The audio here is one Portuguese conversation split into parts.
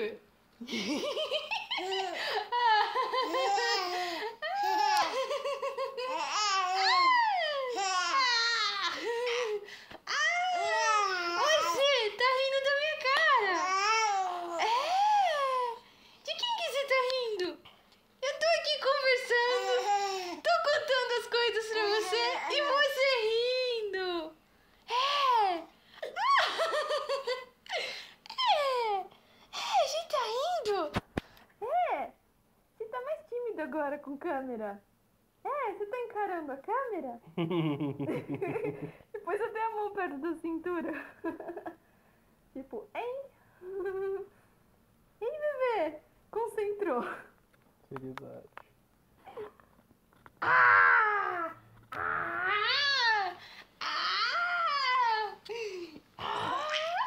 rindo? Você tá rindo da minha cara? É? De quem que você tá rindo? Eu tô aqui conversando, tô contando as coisas pra você e você rindo. É. A gente tá rindo. Você tá mais tímido agora com câmera. Você tá encarando a câmera? Depois até a mão perto da cintura. Tipo, hein? Hein, bebê? Concentrou. Seriedade. Ah! Ah! Ah! Ah!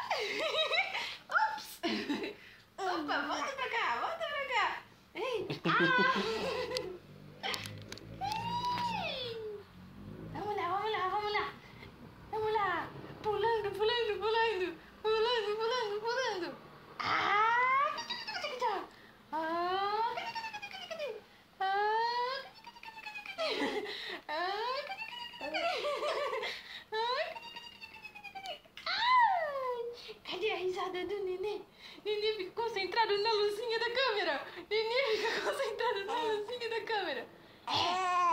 Ops! Opa, volta pra cá, volta pra cá. Ei! Ah! Vamos lá, vamos lá, vamos lá. Vamos lá. Pulando, pulando, pulando. Pulando, pulando, pulando. Ah! Ah! Cadê a risada do Nenê? Nenê fica concentrado na luzinha da câmera. Nenê fica concentrado na luzinha da câmera.